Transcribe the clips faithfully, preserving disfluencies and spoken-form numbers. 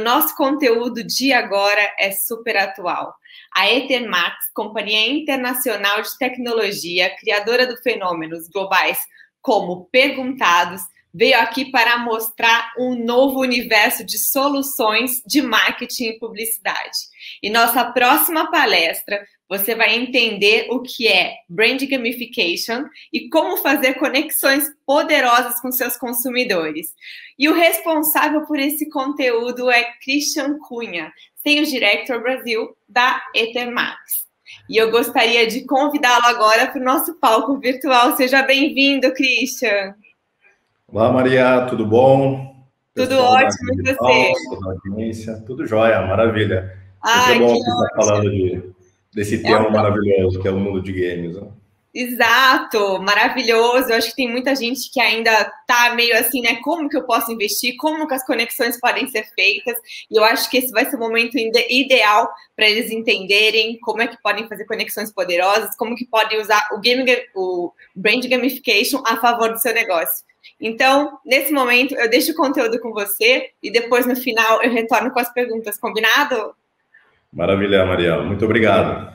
nosso conteúdo de agora é super atual. A Ethermax, companhia internacional de tecnologia, criadora de fenômenos globais como Perguntados, veio aqui para mostrar um novo universo de soluções de marketing e publicidade. E nossa próxima palestra, você vai entender o que é Brand Gamification e como fazer conexões poderosas com seus consumidores. E o responsável por esse conteúdo é Christian Cunha, Sales Director Brasil da Ethermax. E eu gostaria de convidá-lo agora para o nosso palco virtual. Seja bem-vindo, Christian. Olá, Maria, tudo bom? Tudo Pessoal ótimo, e você? Toda a audiência, tudo jóia, maravilha. Ai, é bom que estar falando de, desse é tema um... maravilhoso que é o mundo de games. Né? Exato, maravilhoso. Eu acho que tem muita gente que ainda tá meio assim, né? Como que eu posso investir? Como que as conexões podem ser feitas? E eu acho que esse vai ser o momento ideal para eles entenderem como é que podem fazer conexões poderosas, como que podem usar o, game, o Brand Gamification a favor do seu negócio. Então, nesse momento, eu deixo o conteúdo com você e depois, no final, eu retorno com as perguntas. Combinado? Maravilha, Maria. Muito obrigado.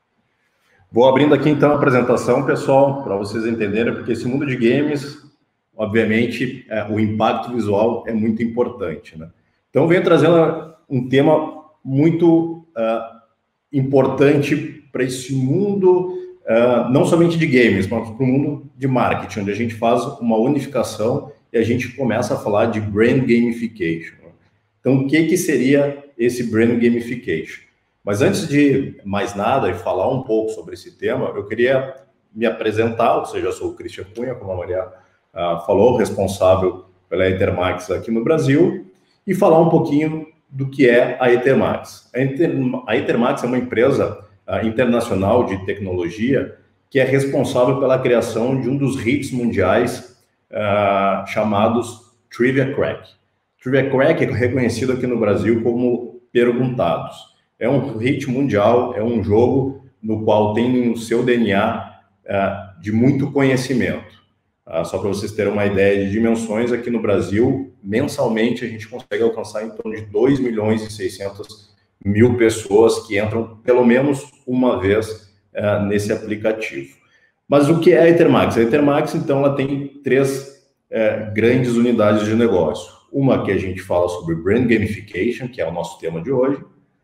Vou abrindo aqui, então, a apresentação, pessoal, para vocês entenderem, porque esse mundo de games, obviamente, é, o impacto visual é muito importante. Né? Então, venho trazendo um tema muito uh, importante para esse mundo, Uh, não somente de games, mas para o mundo de marketing, onde a gente faz uma unificação e a gente começa a falar de brand gamification. Então, o que, que seria esse brand gamification? Mas antes de mais nada e falar um pouco sobre esse tema, eu queria me apresentar, ou seja, eu sou o Christian Cunha, como a Maria uh, falou, responsável pela Ethermax aqui no Brasil, e falar um pouquinho do que é a Ethermax. A, Ether, a Ethermax é uma empresa Uh, internacional de tecnologia, que é responsável pela criação de um dos hits mundiais uh, chamados Trivia Crack. Trivia Crack é reconhecido aqui no Brasil como Perguntados. É um hit mundial, é um jogo no qual tem o seu D N A uh, de muito conhecimento. Uh, só para vocês terem uma ideia de dimensões, aqui no Brasil, mensalmente a gente consegue alcançar em torno de dois milhões e seiscentos mil pessoas que entram pelo menos uma vez uh, nesse aplicativo. Mas o que é a Ethermax? A Ethermax, então, ela tem três uh, grandes unidades de negócio. Uma que a gente fala sobre Brand Gamification, que é o nosso tema de hoje.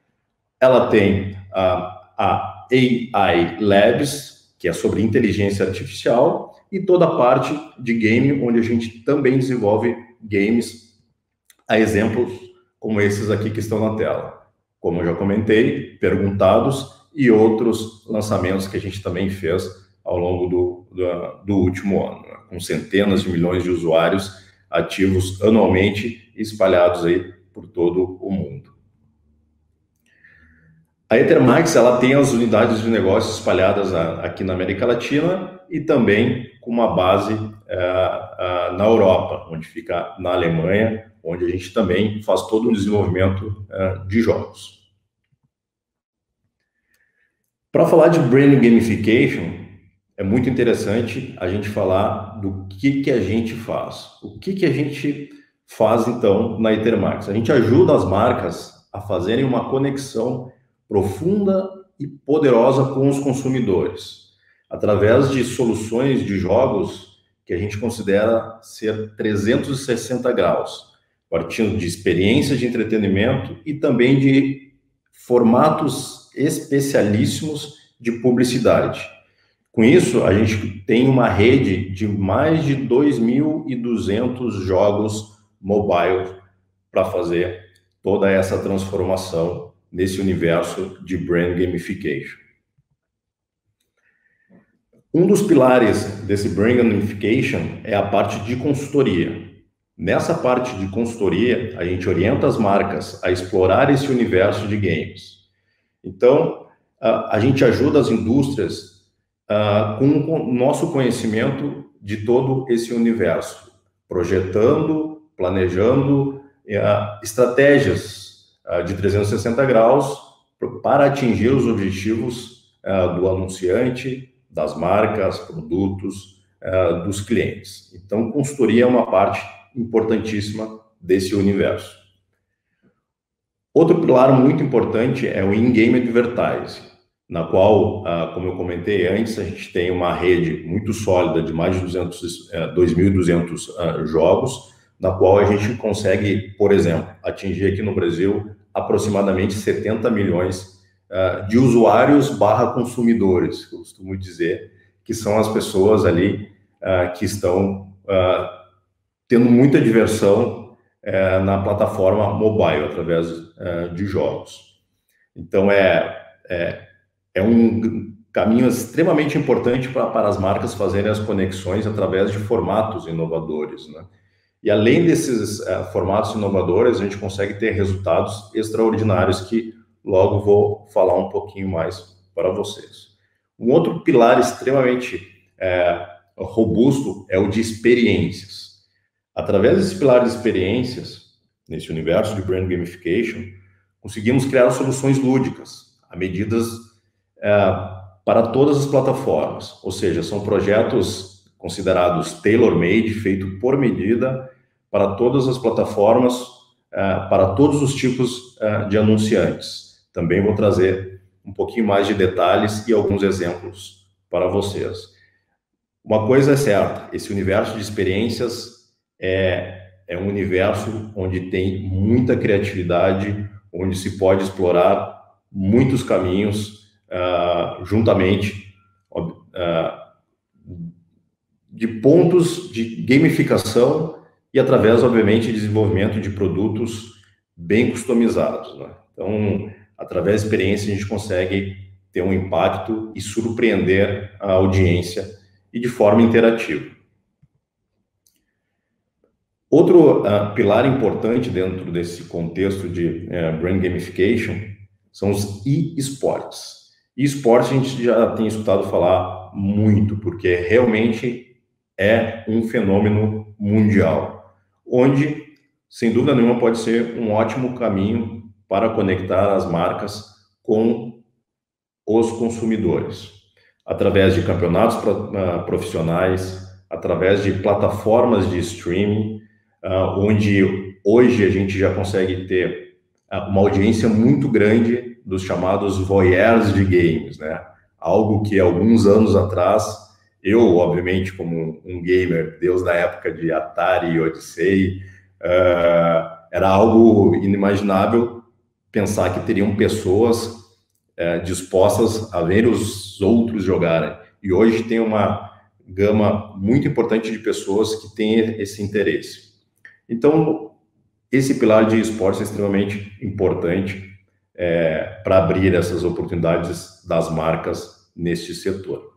Ela tem uh, a A I Labs, que é sobre inteligência artificial, e toda a parte de game, onde a gente também desenvolve games, a exemplos como esses aqui que estão na tela. Como eu já comentei, Perguntados e outros lançamentos que a gente também fez ao longo do, do, do último ano, né? Com centenas de milhões de usuários ativos anualmente espalhados aí por todo o mundo. A Ethermax, ela tem as unidades de negócio espalhadas aqui na América Latina e também com uma base uh, uh, na Europa, onde fica na Alemanha, onde a gente também faz todo o desenvolvimento uh, de jogos. Para falar de Brand Gamification, é muito interessante a gente falar do que, que a gente faz. O que, que a gente faz, então, na Ethermax? A gente ajuda as marcas a fazerem uma conexão profunda e poderosa com os consumidores, através de soluções de jogos que a gente considera ser trezentos e sessenta graus, partindo de experiências de entretenimento e também de formatos especialíssimos de publicidade. Com isso, a gente tem uma rede de mais de dois mil e duzentos jogos mobile para fazer toda essa transformação nesse universo de Brand Gamification. Um dos pilares desse Brand Gamification é a parte de consultoria. Nessa parte de consultoria, a gente orienta as marcas a explorar esse universo de games. Então, a, a gente ajuda as indústrias uh, com o nosso conhecimento de todo esse universo, projetando, planejando uh, estratégias uh, de trezentos e sessenta graus para atingir os objetivos uh, do anunciante, das marcas, produtos, uh, dos clientes. Então, consultoria é uma parte importantíssima desse universo. Outro pilar muito importante é o in-game advertising, na qual, como eu comentei antes, a gente tem uma rede muito sólida de mais de duzentos, dois mil e duzentos jogos, na qual a gente consegue, por exemplo, atingir aqui no Brasil aproximadamente setenta milhões de usuários barra consumidores, que eu costumo dizer, que são as pessoas ali que estão tendo muita diversão na plataforma mobile, através de jogos. Então, é, é, é um caminho extremamente importante para, para as marcas fazerem as conexões através de formatos inovadores, né? E além desses uh, formatos inovadores, a gente consegue ter resultados extraordinários que logo vou falar um pouquinho mais para vocês. Um outro pilar extremamente uh, robusto é o de experiências. Através desse pilar de experiências, nesse universo de Brand Gamification, conseguimos criar soluções lúdicas, a medidas uh, para todas as plataformas, ou seja, são projetos considerados tailor-made, feito por medida, para todas as plataformas, uh, para todos os tipos uh, de anunciantes. Também vou trazer um pouquinho mais de detalhes e alguns exemplos para vocês. Uma coisa é certa, esse universo de experiências é, é um universo onde tem muita criatividade, onde se pode explorar muitos caminhos uh, juntamente uh, de pontos de gamificação e através, obviamente, de desenvolvimento de produtos bem customizados, né? Então, através da experiência, a gente consegue ter um impacto e surpreender a audiência e de forma interativa. Outro uh, pilar importante dentro desse contexto de uh, Brand Gamification são os e-sports. E-sports a gente já tem escutado falar muito, porque realmente é um fenômeno mundial, onde, sem dúvida nenhuma, pode ser um ótimo caminho para conectar as marcas com os consumidores, através de campeonatos profissionais, através de plataformas de streaming, onde hoje a gente já consegue ter uma audiência muito grande dos chamados voyeurs de games, né? Algo que alguns anos atrás, eu, obviamente, como um gamer, desde a época de Atari e Odyssey, uh, era algo inimaginável pensar que teriam pessoas uh, dispostas a ver os outros jogarem. E hoje tem uma gama muito importante de pessoas que têm esse interesse. Então, esse pilar de esportes é extremamente importante é, para abrir essas oportunidades das marcas neste setor.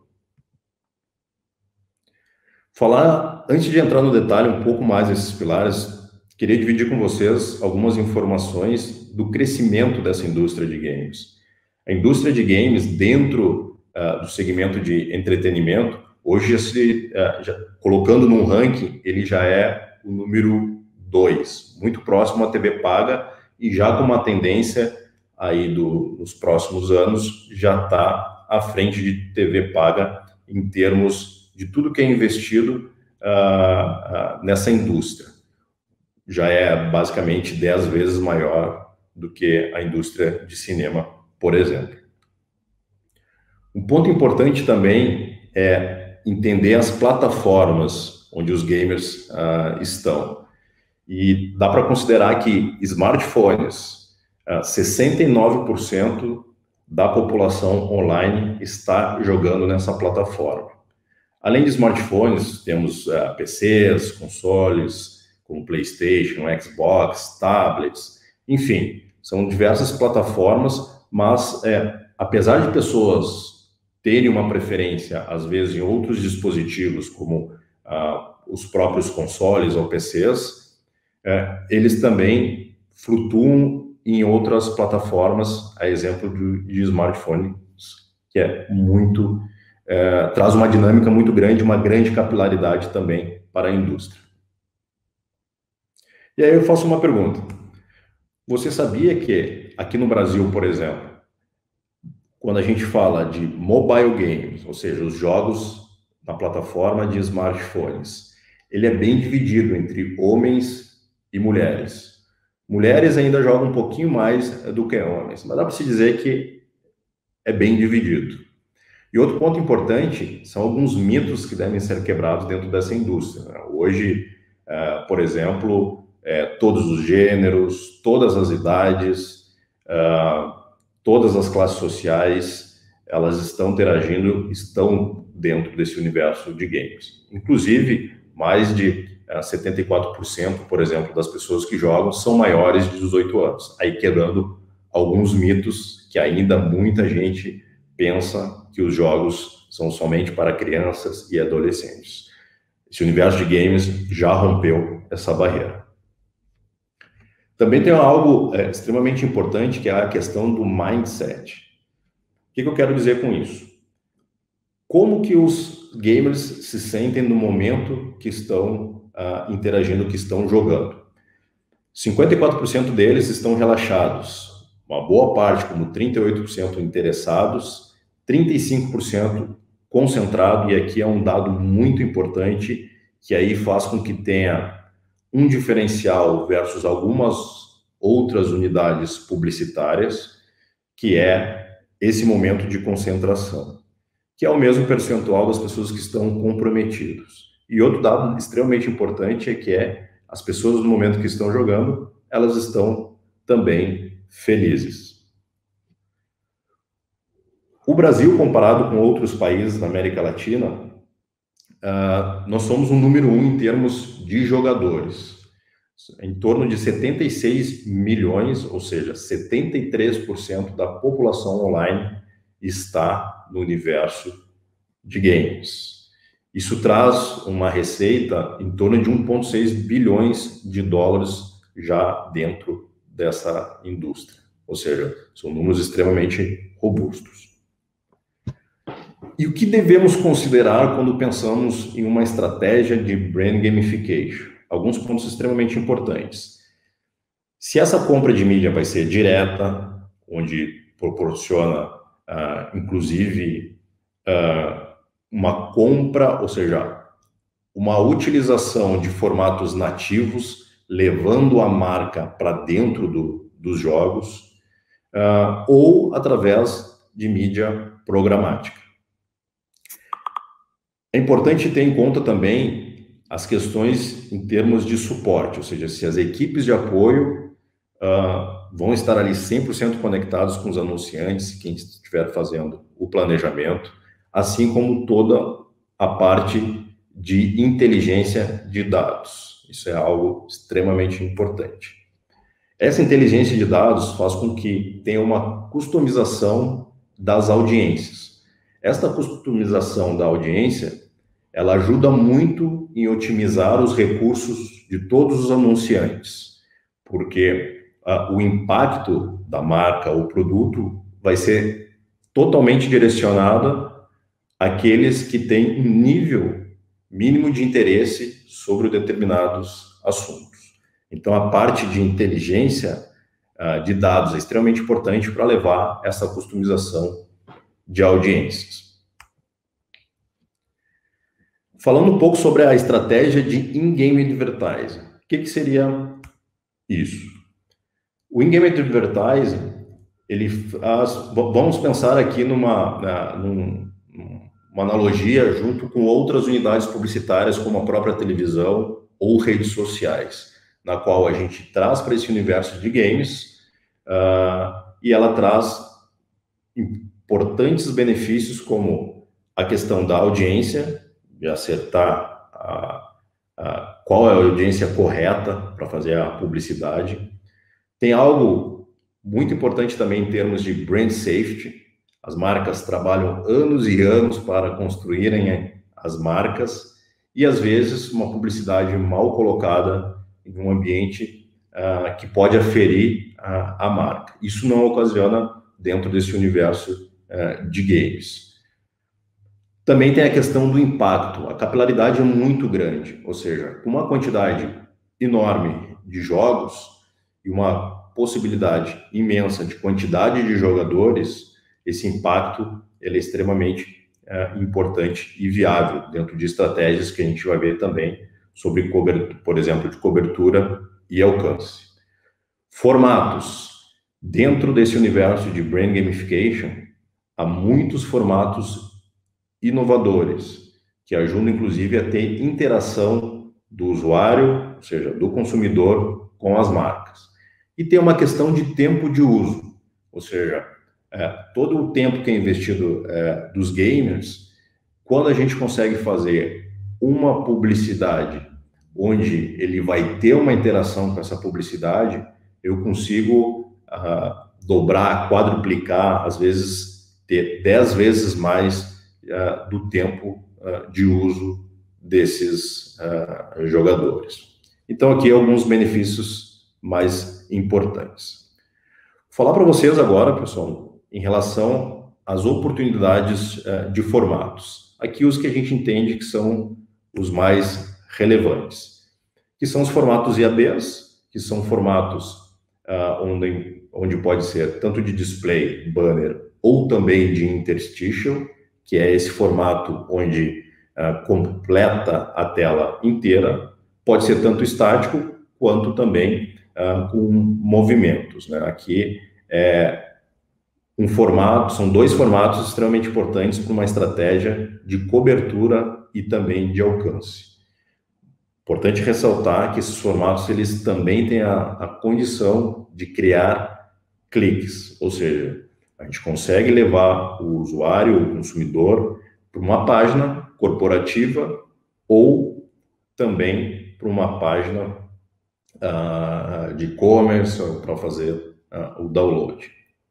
Falar, antes de entrar no detalhe um pouco mais desses pilares, queria dividir com vocês algumas informações do crescimento dessa indústria de games. A indústria de games, dentro uh, do segmento de entretenimento, hoje, já se, uh, já, colocando num ranking, ele já é o número dois, muito próximo à T V paga, e já com uma tendência aí do, nos próximos anos, já está à frente de T V paga em termos de tudo que é investido uh, uh, nessa indústria. Já é basicamente dez vezes maior do que a indústria de cinema, por exemplo. Um ponto importante também é entender as plataformas onde os gamers uh, estão. E dá para considerar que smartphones, uh, sessenta e nove por cento da população online está jogando nessa plataforma. Além de smartphones, temos uh, P Cs, consoles, como PlayStation, Xbox, tablets, enfim, são diversas plataformas, mas é, apesar de pessoas terem uma preferência, às vezes, em outros dispositivos, como uh, os próprios consoles ou P Cs, é, eles também flutuam em outras plataformas, a exemplo de, de smartphones, que é muito, é, traz uma dinâmica muito grande, uma grande capilaridade também para a indústria. E aí eu faço uma pergunta. Você sabia que aqui no Brasil, por exemplo, quando a gente fala de mobile games, ou seja, os jogos na plataforma de smartphones, ele é bem dividido entre homens e mulheres. Mulheres ainda jogam um pouquinho mais do que homens, mas dá para se dizer que é bem dividido. E outro ponto importante são alguns mitos que devem ser quebrados dentro dessa indústria, né? Hoje, uh, por exemplo, uh, todos os gêneros, todas as idades, uh, todas as classes sociais, elas estão interagindo, estão dentro desse universo de games. Inclusive, mais de uh, setenta e quatro por cento, por exemplo, das pessoas que jogam são maiores de dezoito anos. Aí quebrando alguns mitos que ainda muita gente pensa que os jogos são somente para crianças e adolescentes. Esse universo de games já rompeu essa barreira. Também tem algo é, extremamente importante, que é a questão do mindset. O que, que eu quero dizer com isso? Como que os gamers se sentem no momento que estão uh, interagindo, que estão jogando? cinquenta e quatro por cento deles estão relaxados, uma boa parte, como trinta e oito por cento interessados, trinta e cinco por cento concentrado, e aqui é um dado muito importante, que aí faz com que tenha um diferencial versus algumas outras unidades publicitárias, que é esse momento de concentração, que é o mesmo percentual das pessoas que estão comprometidas. E outro dado extremamente importante é que é as pessoas no momento que estão jogando, elas estão também felizes. O Brasil, comparado com outros países da América Latina, uh, nós somos um número um em termos de jogadores. Em torno de setenta e seis milhões, ou seja, setenta e três por cento da população online está no universo de games. Isso traz uma receita em torno de um vírgula seis bilhões de dólares já dentro dessa indústria. Ou seja, são números extremamente robustos. E o que devemos considerar quando pensamos em uma estratégia de brand gamification? Alguns pontos extremamente importantes. Se essa compra de mídia vai ser direta, onde proporciona, uh, inclusive, uh, uma compra, ou seja, uma utilização de formatos nativos, levando a marca para dentro do, dos jogos, uh, ou através de mídia programática. É importante ter em conta também as questões em termos de suporte, ou seja, se as equipes de apoio uh, vão estar ali cem por cento conectados com os anunciantes, quem estiver fazendo o planejamento, assim como toda a parte de inteligência de dados. Isso é algo extremamente importante. Essa inteligência de dados faz com que tenha uma customização das audiências. Esta customização da audiência, ela ajuda muito em otimizar os recursos de todos os anunciantes, porque uh, o impacto da marca ou produto vai ser totalmente direcionado àqueles que têm um nível mínimo de interesse sobre determinados assuntos. Então, a parte de inteligência uh, de dados é extremamente importante para levar essa customização de audiências. Falando um pouco sobre a estratégia de in-game advertising. O que, que seria isso? O in-game advertising, ele faz, vamos pensar aqui numa, na, num, uma analogia junto com outras unidades publicitárias, como a própria televisão ou redes sociais, na qual a gente traz para esse universo de games uh, e ela traz importantes benefícios, como a questão da audiência, de acertar a, a, qual é a audiência correta para fazer a publicidade. Tem algo muito importante também em termos de brand safety. As marcas trabalham anos e anos para construírem as marcas e, às vezes, uma publicidade mal colocada em um ambiente uh, que pode aferir a, a marca. Isso não ocasiona dentro desse universo uh, de games. Também tem a questão do impacto. A capilaridade é muito grande, ou seja, com uma quantidade enorme de jogos e uma possibilidade imensa de quantidade de jogadores, esse impacto ele é extremamente é, importante e viável dentro de estratégias que a gente vai ver também sobre, cobertura, por exemplo, de cobertura e alcance. Formatos. Dentro desse universo de Brain Gamification, há muitos formatos inovadores, que ajudam, inclusive, a ter interação do usuário, ou seja, do consumidor, com as marcas. E tem uma questão de tempo de uso, ou seja, é, todo o tempo que é investido é, dos gamers, quando a gente consegue fazer uma publicidade onde ele vai ter uma interação com essa publicidade, eu consigo uh, dobrar, quadruplicar, às vezes ter dez vezes mais uh, do tempo uh, de uso desses uh, jogadores. Então, aqui alguns benefícios mais importantes. Vou falar para vocês agora, pessoal, em relação às oportunidades uh, de formatos. Aqui os que a gente entende que são os mais relevantes, que são os formatos I A Bs, que são formatos uh, onde, onde pode ser tanto de display, banner, ou também de interstitial, que é esse formato onde uh, completa a tela inteira, pode ser tanto estático, quanto também uh, com movimentos, né? Aqui é um formato, são dois formatos extremamente importantes para uma estratégia de cobertura e também de alcance. Importante ressaltar que esses formatos, eles também têm a, a condição de criar cliques, ou seja, a gente consegue levar o usuário, o consumidor, para uma página corporativa ou também para uma página uh, de e-commerce para fazer uh, o download.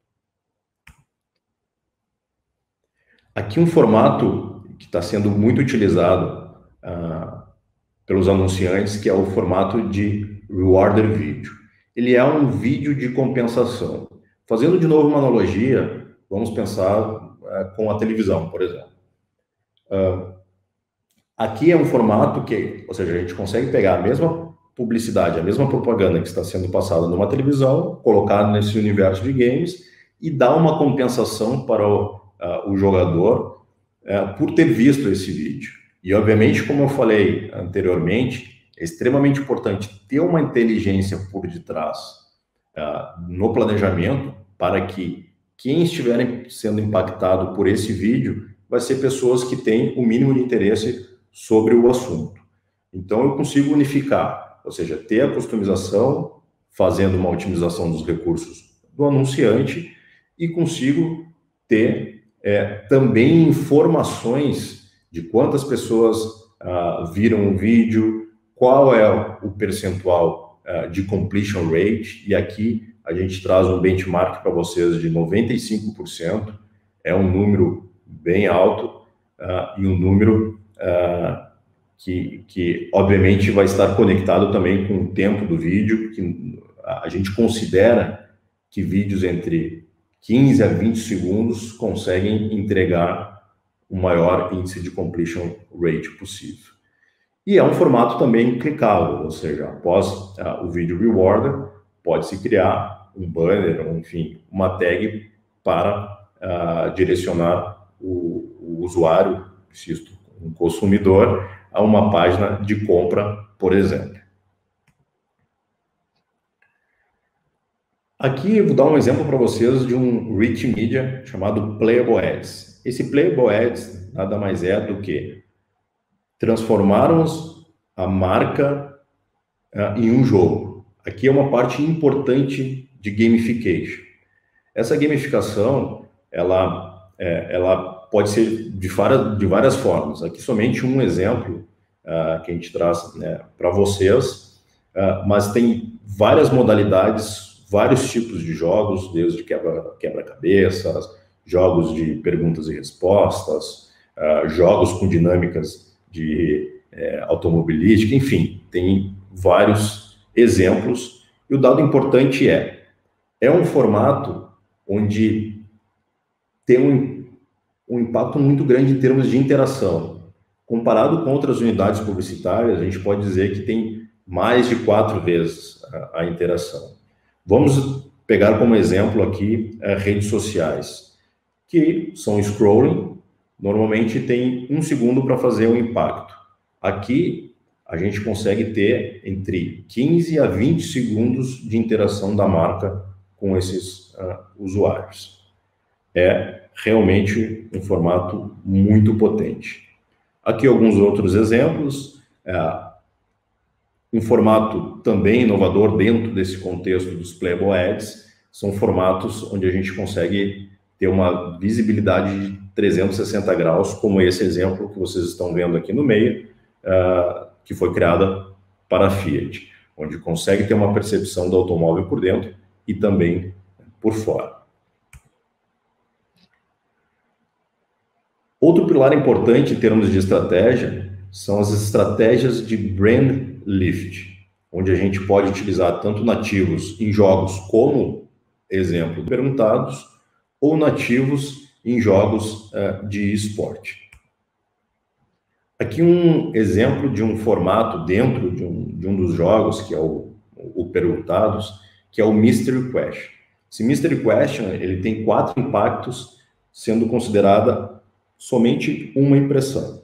Aqui um formato que está sendo muito utilizado uh, pelos anunciantes, que é o formato de Rewarded Video. Ele é um vídeo de compensação. Fazendo de novo uma analogia, vamos pensar uh, com a televisão, por exemplo. Uh, aqui é um formato que, ou seja, a gente consegue pegar a mesma publicidade, a mesma propaganda que está sendo passada numa televisão, colocar nesse universo de games e dar uma compensação para o Uh, o jogador uh, por ter visto esse vídeo. E, obviamente, como eu falei anteriormente, é extremamente importante ter uma inteligência por detrás uh, no planejamento para que quem estiver sendo impactado por esse vídeo vai ser pessoas que têm o mínimo de interesse sobre o assunto. Então, eu consigo unificar, ou seja, ter a customização, fazendo uma otimização dos recursos do anunciante e consigo ter É, também informações de quantas pessoas uh, viram o vídeo, qual é o percentual uh, de completion rate, e aqui a gente traz um benchmark para vocês de noventa e cinco por cento, é um número bem alto uh, e um número uh, que, que obviamente vai estar conectado também com o tempo do vídeo, que a gente considera que vídeos entre quinze a vinte segundos conseguem entregar o maior índice de completion rate possível. E é um formato também clicável, ou seja, após uh, o vídeo rewarder, pode-se criar um banner, ou, enfim, uma tag para uh, direcionar o, o usuário, insisto, um consumidor, a uma página de compra, por exemplo. Aqui eu vou dar um exemplo para vocês de um rich media chamado Playable Ads. Esse Playable Ads nada mais é do que transformarmos a marca uh, em um jogo. Aqui é uma parte importante de gamification. Essa gamificação, ela, é, ela pode ser de várias, de várias formas. Aqui somente um exemplo uh, que a gente traz, né, para vocês, uh, mas tem várias modalidades, vários tipos de jogos, desde quebra, quebra-cabeças, jogos de perguntas e respostas, uh, jogos com dinâmicas de é, automobilística, enfim, tem vários exemplos. E o dado importante é, é um formato onde tem um, um impacto muito grande em termos de interação. Comparado com outras unidades publicitárias, a gente pode dizer que tem mais de quatro vezes a, a interação. Vamos pegar como exemplo aqui é, redes sociais, que são scrolling, normalmente tem um segundo para fazer um impacto. Aqui, a gente consegue ter entre quinze a vinte segundos de interação da marca com esses uh, usuários. É realmente um formato muito potente. Aqui alguns outros exemplos. Uh, um formato também inovador dentro desse contexto dos Playable Ads são formatos onde a gente consegue ter uma visibilidade de trezentos e sessenta graus, como esse exemplo que vocês estão vendo aqui no meio, uh, que foi criada para a Fiat, onde consegue ter uma percepção do automóvel por dentro e também por fora. Outro pilar importante em termos de estratégia são as estratégias de brand lift, onde a gente pode utilizar tanto nativos em jogos como, exemplo, perguntados, ou nativos em jogos uh, de esporte. Aqui um exemplo de um formato dentro de um, de um dos jogos, que é o, o Perguntados, que é o Mystery Question. Esse Mystery Question, ele tem quatro impactos, sendo considerada somente uma impressão.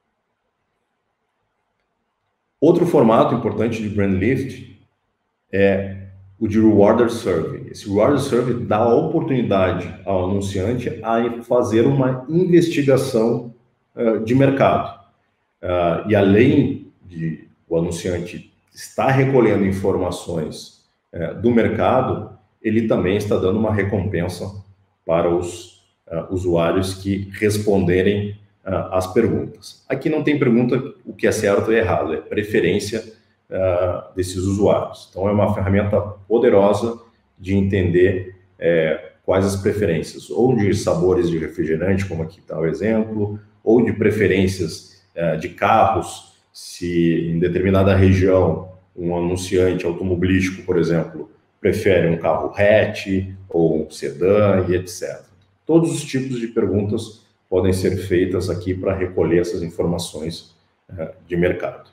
Outro formato importante de Brand Lift é o de Rewarder Survey. Esse Rewarder Survey dá a oportunidade ao anunciante a fazer uma investigação uh, de mercado. Uh, e além de o anunciante estar recolhendo informações uh, do mercado, ele também está dando uma recompensa para os uh, usuários que responderem uh, as perguntas. Aqui não tem pergunta o que é certo ou errado, é preferência uh, desses usuários. Então é uma ferramenta poderosa de entender uh, quais as preferências, ou de sabores de refrigerante, como aqui está o exemplo, ou de preferências de carros, se em determinada região um anunciante automobilístico, por exemplo, prefere um carro hatch ou um sedã e etcétera. Todos os tipos de perguntas podem ser feitas aqui para recolher essas informações uh, de mercado.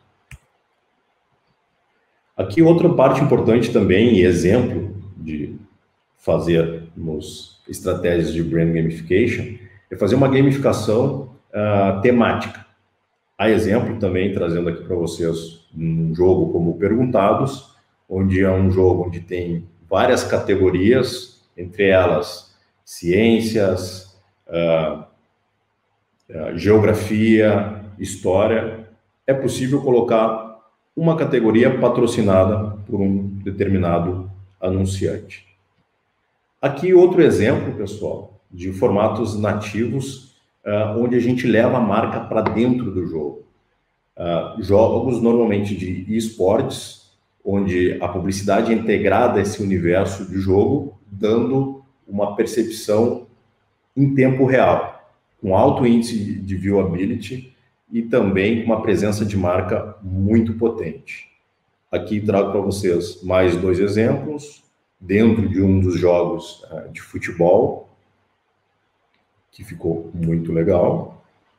Aqui outra parte importante também, e exemplo de fazermos estratégias de brand gamification, é fazer uma gamificação uh, temática. Há exemplo também, trazendo aqui para vocês um jogo como Perguntados, onde é um jogo onde tem várias categorias, entre elas ciências, uh, uh, geografia, história. É possível colocar uma categoria patrocinada por um determinado anunciante. Aqui outro exemplo, pessoal, de formatos nativos, Uh, onde a gente leva a marca para dentro do jogo. Uh, jogos normalmente de esportes, onde a publicidade é integrada a esse universo de jogo, dando uma percepção em tempo real, com alto índice de viewability e também com uma presença de marca muito potente. Aqui trago para vocês mais dois exemplos, dentro de um dos jogos uh, de futebol, que ficou muito legal.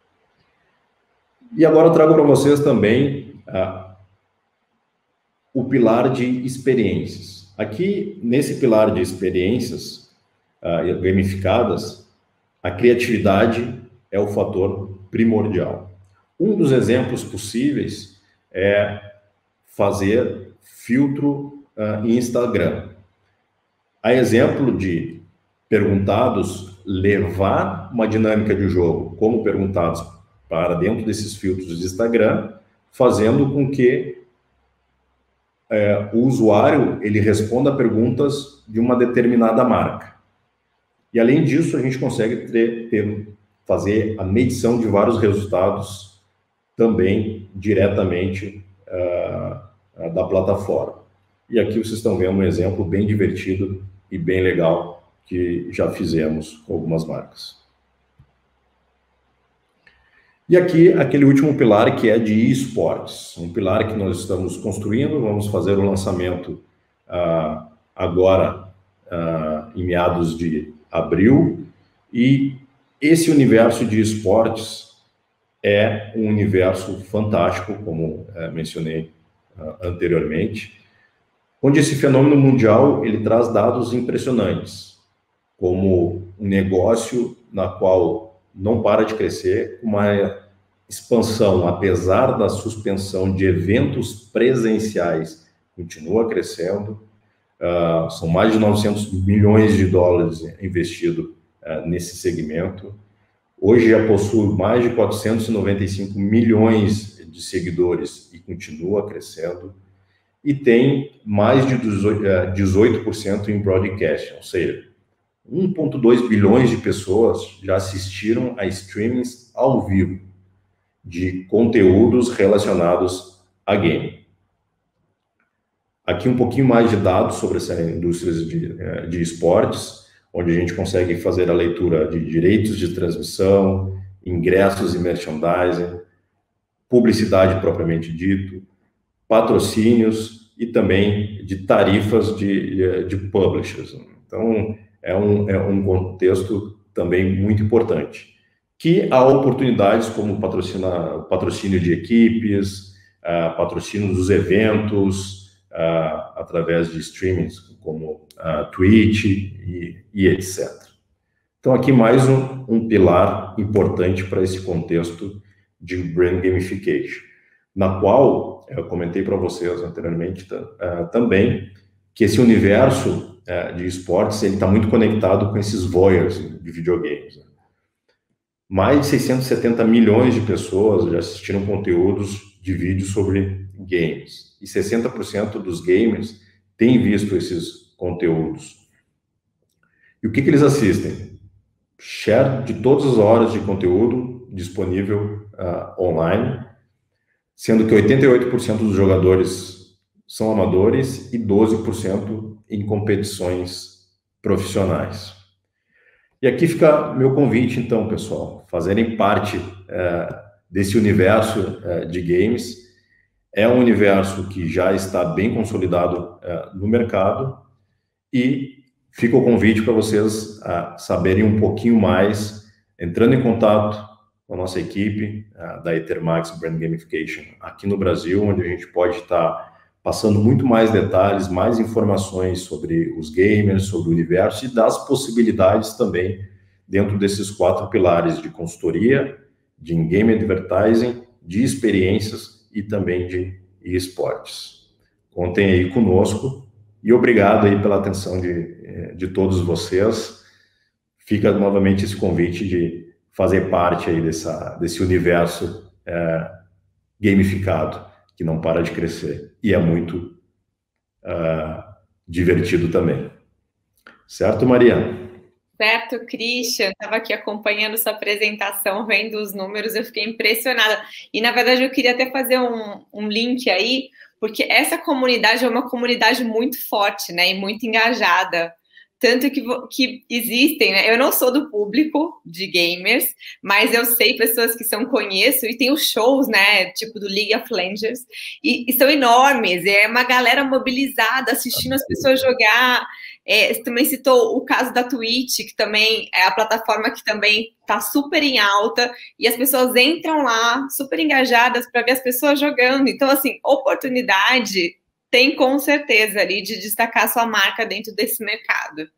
E agora eu trago para vocês também uh, o pilar de experiências. Aqui, nesse pilar de experiências uh, gamificadas, a criatividade é o fator primordial. Um dos exemplos possíveis é fazer filtro uh, em Instagram. Há exemplo de Perguntados levar uma dinâmica de jogo como Perguntados para dentro desses filtros de Instagram, fazendo com que é, o usuário ele responda a perguntas de uma determinada marca. E além disso, a gente consegue ter, ter, fazer a medição de vários resultados também diretamente uh, da plataforma. E aqui vocês estão vendo um exemplo bem divertido e bem legal que já fizemos com algumas marcas. E aqui, aquele último pilar que é de esportes, um pilar que nós estamos construindo, vamos fazer o lançamento uh, agora uh, em meados de abril, e esse universo de esportes é um universo fantástico, como uh, mencionei uh, anteriormente, onde esse fenômeno mundial ele traz dados impressionantes, como um negócio na qual não para de crescer, uma expansão, apesar da suspensão de eventos presenciais, continua crescendo. Uh, são mais de novecentos milhões de dólares investidos uh, nesse segmento. Hoje já possui mais de quatrocentos e noventa e cinco milhões de seguidores e continua crescendo. E tem mais de dezoito por cento em broadcast, ou seja, um vírgula dois bilhões de pessoas já assistiram a streamings ao vivo de conteúdos relacionados a game. Aqui um pouquinho mais de dados sobre essa indústria de, de esportes, onde a gente consegue fazer a leitura de direitos de transmissão, ingressos e merchandising, publicidade propriamente dito, patrocínios e também de tarifas de, de publishers. Então, é um, é um contexto também muito importante, que há oportunidades como patrocina, patrocínio de equipes, uh, patrocínio dos eventos, uh, através de streamings como uh, Twitch e, e etcétera. Então, aqui mais um, um pilar importante para esse contexto de brand gamification, na qual eu comentei para vocês anteriormente uh, também que esse universo uh, de esportes ele está muito conectado com esses voyeurs de videogames. Né? Mais de seiscentos e setenta milhões de pessoas já assistiram conteúdos de vídeo sobre games e sessenta por cento dos gamers têm visto esses conteúdos. E o que, que eles assistem? Share de todas as horas de conteúdo disponível uh, online, sendo que oitenta e oito por cento dos jogadores são amadores e doze por cento em competições profissionais. E aqui fica meu convite, então, pessoal, fazerem parte é, desse universo é, de games. É um universo que já está bem consolidado é, no mercado e fica o convite para vocês a saberem um pouquinho mais, entrando em contato com a nossa equipe uh, da Ethermax Brand Gamification aqui no Brasil, onde a gente pode estar passando muito mais detalhes, mais informações sobre os gamers, sobre o universo e das possibilidades também dentro desses quatro pilares de consultoria, de in-game advertising, de experiências e também de esportes. Contem aí conosco e obrigado aí pela atenção de, de todos vocês. Fica novamente esse convite de fazer parte aí dessa, desse universo é, gamificado, que não para de crescer. E é muito uh, divertido também. Certo, Mariana? Certo, Christian. Estava aqui acompanhando sua apresentação, vendo os números, eu fiquei impressionada. E, na verdade, eu queria até fazer um, um link aí, porque essa comunidade é uma comunidade muito forte, né, e muito engajada. Tanto que, que existem, né? Eu não sou do público de gamers, mas eu sei pessoas que são, conheço, e tem os shows, né? Tipo do League of Legends, e, e são enormes, é uma galera mobilizada, assistindo as pessoas jogar. É, você também citou o caso da Twitch, que também é a plataforma que também está super em alta, e as pessoas entram lá, super engajadas, para ver as pessoas jogando. Então, assim, oportunidade tem com certeza ali de destacar sua marca dentro desse mercado.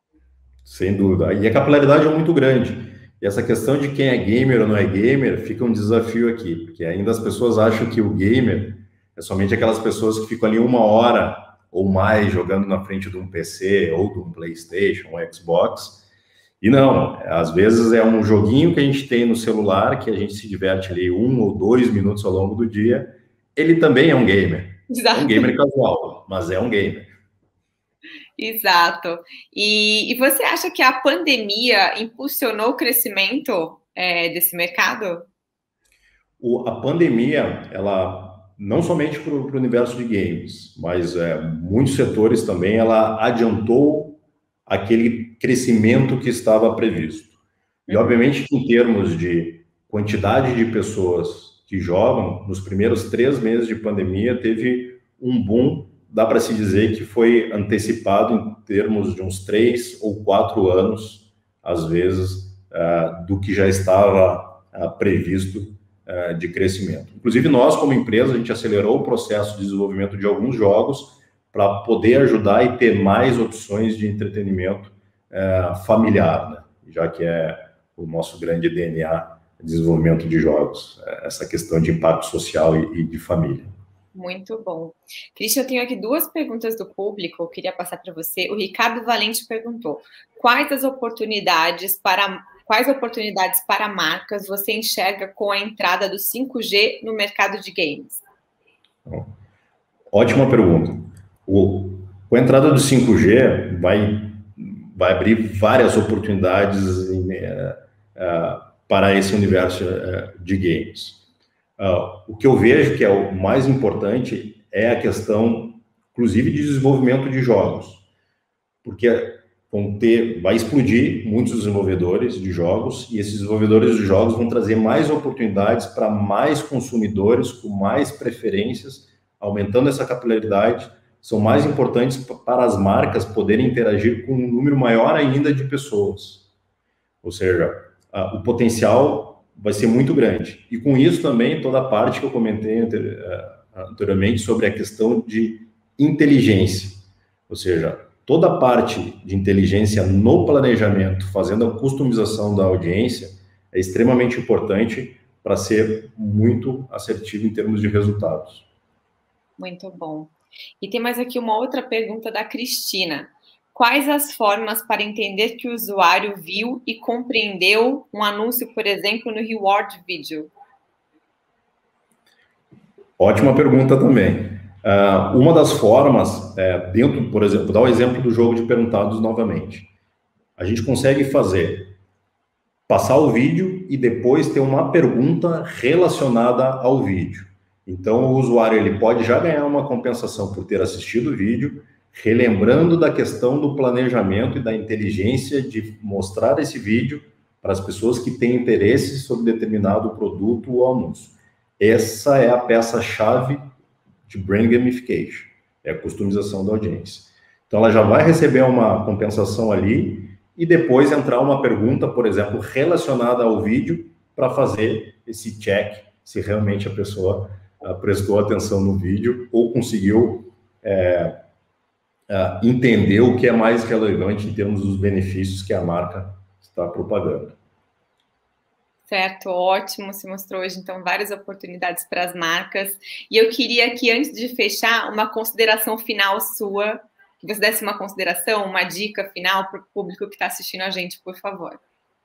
Sem dúvida. E a capilaridade é muito grande. E essa questão de quem é gamer ou não é gamer fica um desafio aqui, porque ainda as pessoas acham que o gamer é somente aquelas pessoas que ficam ali uma hora ou mais jogando na frente de um P C ou de um PlayStation, um Xbox. E não, às vezes é um joguinho que a gente tem no celular, que a gente se diverte ali um ou dois minutos ao longo do dia. Ele também é um gamer. Exato. É um gamer casual, mas é um gamer. Exato. E, e você acha que a pandemia impulsionou o crescimento é, desse mercado? O, a pandemia, ela, não somente para o universo de games, mas é, muitos setores também, ela adiantou aquele crescimento que estava previsto. E, obviamente, que em termos de quantidade de pessoas que jogam, nos primeiros três meses de pandemia, teve um boom, dá para se dizer que foi antecipado em termos de uns três ou quatro anos, às vezes, uh, do que já estava uh, previsto uh, de crescimento. Inclusive, nós, como empresa, a gente acelerou o processo de desenvolvimento de alguns jogos para poder ajudar e ter mais opções de entretenimento uh, familiar, né? Já que é o nosso grande D N A desenvolvimento de jogos, essa questão de impacto social e, e de família. Muito bom. Cristian, eu tenho aqui duas perguntas do público, eu queria passar para você. O Ricardo Valente perguntou, quais as oportunidades para, quais oportunidades para marcas você enxerga com a entrada do cinco G no mercado de games? Ótima pergunta. O, com a entrada do cinco G, vai, vai abrir várias oportunidades em, uh, uh, para esse universo uh, de games. Uh, o que eu vejo que é o mais importante é a questão, inclusive, de desenvolvimento de jogos, porque vão ter, vai explodir muitos desenvolvedores de jogos, e esses desenvolvedores de jogos vão trazer mais oportunidades para mais consumidores com mais preferências, aumentando essa capilaridade, são mais importantes para as marcas poderem interagir com um número maior ainda de pessoas. Ou seja, uh, o potencial vai ser muito grande. E com isso também, toda a parte que eu comentei anteriormente sobre a questão de inteligência. Ou seja, toda a parte de inteligência no planejamento, fazendo a customização da audiência, é extremamente importante para ser muito assertivo em termos de resultados. Muito bom. E tem mais aqui uma outra pergunta da Cristina. Quais as formas para entender que o usuário viu e compreendeu um anúncio, por exemplo, no Reward Video? Ótima pergunta também. Uh, uma das formas, é, dentro, por exemplo, vou dar o exemplo do jogo de perguntados novamente. A gente consegue fazer, passar o vídeo e depois ter uma pergunta relacionada ao vídeo. Então, o usuário ele pode já ganhar uma compensação por ter assistido o vídeo, relembrando da questão do planejamento e da inteligência de mostrar esse vídeo para as pessoas que têm interesse sobre determinado produto ou anúncio. Essa é a peça-chave de Brand Gamification, é a customização da audiência. Então, ela já vai receber uma compensação ali e depois entrar uma pergunta, por exemplo, relacionada ao vídeo para fazer esse check, se realmente a pessoa uh, prestou atenção no vídeo ou conseguiu é, Uh, entender o que é mais relevante em termos dos benefícios que a marca está propagando. Certo, ótimo. Se mostrou hoje, então, várias oportunidades para as marcas. E eu queria aqui, antes de fechar, uma consideração final sua, que você desse uma consideração, uma dica final para o público que está assistindo a gente, por favor.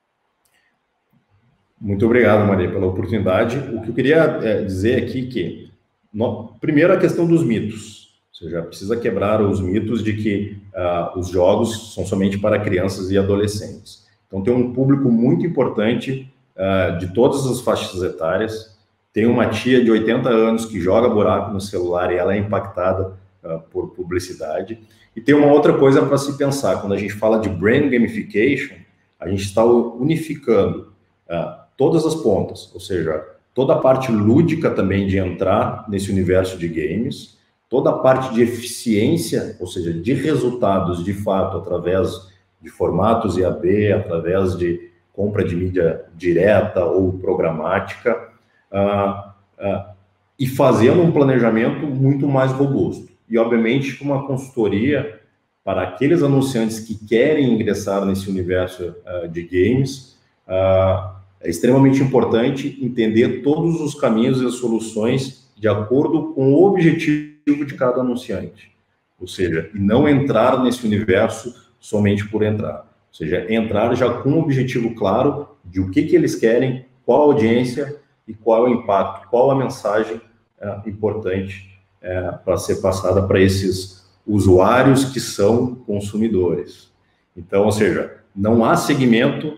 Muito obrigado, Maria, pela oportunidade. O que eu queria é, dizer aqui que, no, primeiro, a questão dos mitos. Você já precisa quebrar os mitos de que uh, os jogos são somente para crianças e adolescentes. Então, tem um público muito importante uh, de todas as faixas etárias. Tem uma tia de oitenta anos que joga buraco no celular e ela é impactada uh, por publicidade. E tem uma outra coisa para se pensar. Quando a gente fala de brand gamification, a gente está unificando uh, todas as pontas. Ou seja, toda a parte lúdica também de entrar nesse universo de games, toda a parte de eficiência, ou seja, de resultados de fato, através de formatos I A B, através de compra de mídia direta ou programática, uh, uh, e fazendo um planejamento muito mais robusto. E, obviamente, com uma consultoria para aqueles anunciantes que querem ingressar nesse universo uh, de games, uh, é extremamente importante entender todos os caminhos e as soluções de acordo com o objetivo de cada anunciante, ou seja, não entrar nesse universo somente por entrar, ou seja, entrar já com um objetivo claro de o que, que eles querem, qual a audiência e qual é o impacto, qual a mensagem é, importante é, para ser passada para esses usuários que são consumidores. Então, ou seja, não há segmento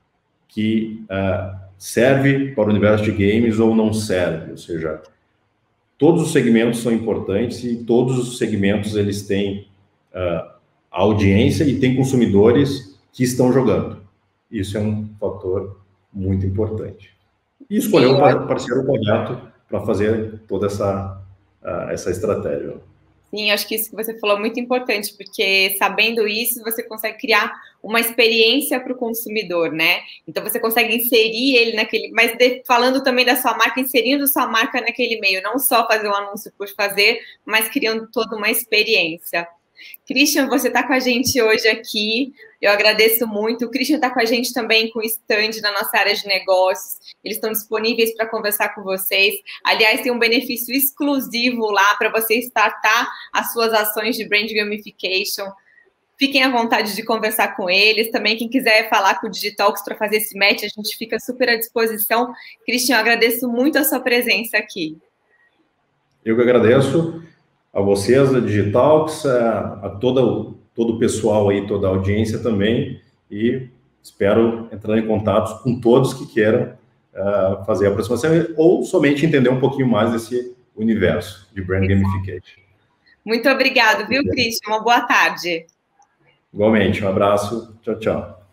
que é, serve para o universo de games ou não serve, ou seja, todos os segmentos são importantes e todos os segmentos eles têm uh, audiência e têm consumidores que estão jogando. Isso é um fator muito importante. E escolher o parceiro correto para fazer toda essa, uh, essa estratégia. Sim, acho que isso que você falou é muito importante, porque sabendo isso, você consegue criar uma experiência para o consumidor, né? Então, você consegue inserir ele naquele... Mas de, falando também da sua marca, inserindo sua marca naquele meio, não só fazer um anúncio por fazer, mas criando toda uma experiência. Christian, você está com a gente hoje aqui, eu agradeço muito. O Christian está com a gente também com o stand na nossa área de negócios, eles estão disponíveis para conversar com vocês. Aliás, tem um benefício exclusivo lá para você startar as suas ações de Brand Gamification. Fiquem à vontade de conversar com eles. Também, quem quiser falar com o Digitalks para fazer esse match, a gente fica super à disposição. Christian, eu agradeço muito a sua presença aqui. Eu que agradeço a vocês, a Digitalks, a, a todo, todo o pessoal aí, toda a audiência também, e espero entrar em contato com todos que queiram uh, fazer a aproximação ou somente entender um pouquinho mais desse universo de Brand Gamification. Muito obrigado, viu, Christian? Uma boa tarde. Igualmente, um abraço. Tchau, tchau.